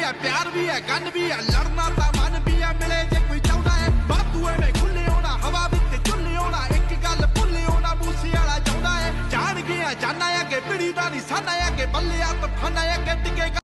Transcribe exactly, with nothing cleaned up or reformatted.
है प्यार भी है गन भी है लड़ना ता मन भी है मिले जे कोई चाहता है बातू में खुले होना हवा विच चुल्ले होना एक गल भुल्ले होना मूसे वाला चाहता है जान गया जाना है कि पिड़ी दा निशाना है कि बल्ले आ तफाना है कि टिके